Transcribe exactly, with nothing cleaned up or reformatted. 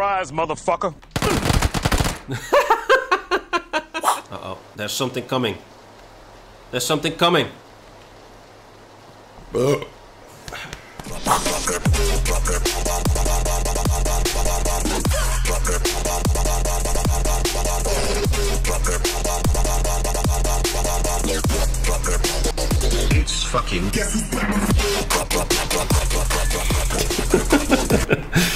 Surprise, motherfucker. Uh-oh, there's something coming. There's something coming. Ugh. It's fucking